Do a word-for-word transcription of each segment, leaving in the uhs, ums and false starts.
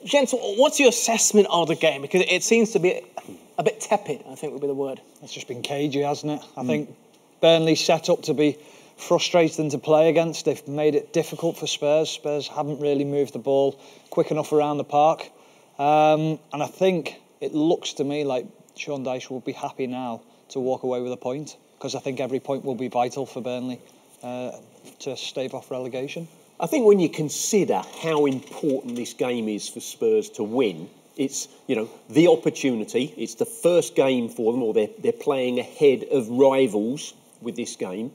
Gents, what's your assessment of the game? Because it seems to be a bit tepid, I think would be the word. It's just been cagey, hasn't it? I mm. think Burnley set up to be frustrating to play against. They've made it difficult for Spurs. Spurs haven't really moved the ball quick enough around the park. Um, and I think it looks to me like Sean Dyche will be happy now to walk away with a point, because I think every point will be vital for Burnley uh, to stave off relegation. I think when you consider how important this game is for Spurs to win, it's, you know, the opportunity. It's the first game for them, or they're, they're playing ahead of rivals with this game.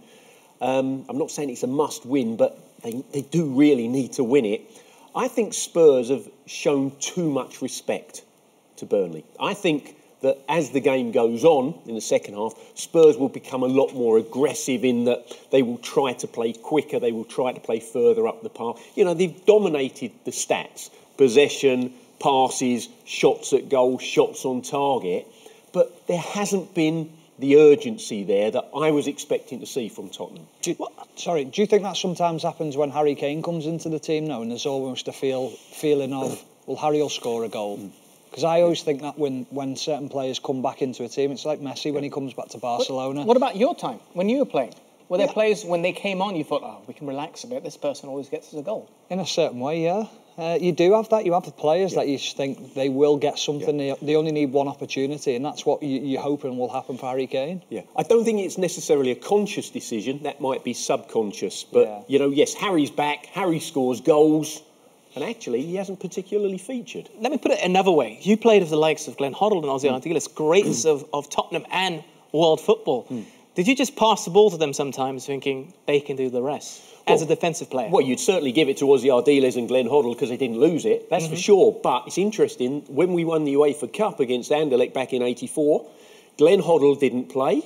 Um, I'm not saying it's a must-win, but they, they do really need to win it. I think Spurs have shown too much respect to Burnley. I think that as the game goes on in the second half, Spurs will become a lot more aggressive in that they will try to play quicker, they will try to play further up the park. You know, they've dominated the stats, possession, passes, shots at goal, shots on target, but there hasn't been the urgency there that I was expecting to see from Tottenham. Do you, well, sorry, do you think that sometimes happens when Harry Kane comes into the team now, and there's almost a feel feeling of, well, Harry will score a goal? Because I always think that when, when certain players come back into a team, it's like Messi when he comes back to Barcelona. What, what about your time, when you were playing? Were there yeah. players, when they came on, you thought, oh, we can relax a bit, this person always gets us a goal? In a certain way, yeah. Uh, you do have that. You have the players yeah. that you think they will get something. Yeah. They, they only need one opportunity, and that's what you, you're hoping will happen for Harry Kane. Yeah, I don't think it's necessarily a conscious decision. That might be subconscious. But, yeah. you know, yes, Harry's back. Harry scores goals. And actually, he hasn't particularly featured. Let me put it another way. You played with the likes of Glenn Hoddle and Ozzy mm. Ardiles, greats of, of Tottenham and world football. Mm. Did you just pass the ball to them sometimes thinking they can do the rest? Well, as a defensive player? Well, you'd certainly give it to Ozzy Ardiles and Glenn Hoddle because they didn't lose it, that's mm-hmm. for sure. But it's interesting, when we won the UEFA Cup against Anderlecht back in eighty-four, Glenn Hoddle didn't play.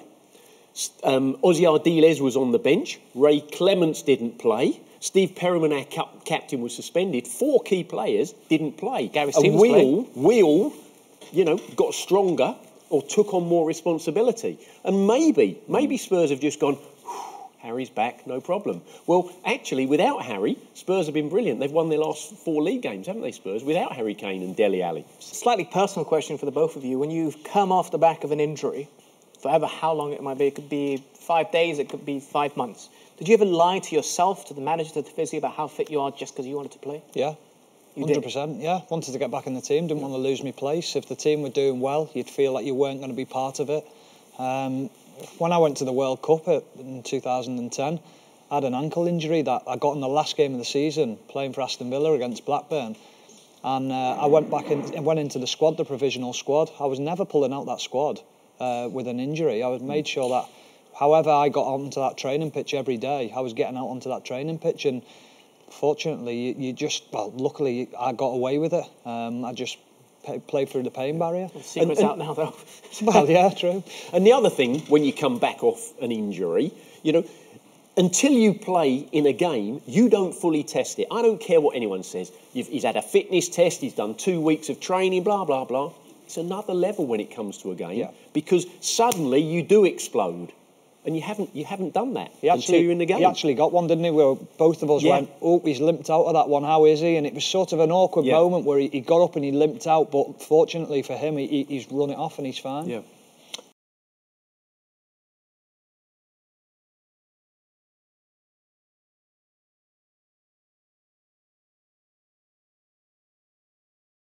Um, Ozzy Ardiles was on the bench. Ray Clements didn't play. Steve Perryman, our cap- captain, was suspended. Four key players didn't play. Gareth and Stevens we played. all, we all, you know, got stronger or took on more responsibility. And maybe, maybe Spurs have just gone, Harry's back, no problem. Well, actually, without Harry, Spurs have been brilliant. They've won their last four league games, haven't they, Spurs, without Harry Kane and Dele Alli. Slightly personal question for the both of you. When you've come off the back of an injury, forever how long it might be, it could be five days, it could be five months. Did you ever lie to yourself, to the manager, to the physio about how fit you are just because you wanted to play? Yeah. You one hundred percent, did? Yeah. Wanted to get back in the team, didn't yeah. want to lose my place. If the team were doing well, you'd feel like you weren't going to be part of it. Um, when I went to the World Cup in two thousand ten, I had an ankle injury that I got in the last game of the season, playing for Aston Villa against Blackburn. And uh, I went back in, went into the squad, the provisional squad. I was never pulling out that squad uh, with an injury. I was made sure that however I got onto that training pitch every day, I was getting out onto that training pitch, and fortunately, you, you just, well, luckily I got away with it. Um, I just pay, played through the pain barrier. The secret's and, and, out now, though. Well, yeah, true. And the other thing, when you come back off an injury, you know, until you play in a game, you don't fully test it. I don't care what anyone says. You've, he's had a fitness test, he's done two weeks of training, blah, blah, blah. It's another level when it comes to a game, yeah. because suddenly you do explode. And you haven't you haven't done that he actually, until you're in the game. He actually got one, didn't he? Where both of us yeah. went, oh, he's limped out of that one, how is he? And it was sort of an awkward yeah. moment where he, he got up and he limped out, but fortunately for him, he, he's run it off and he's fine. Yeah.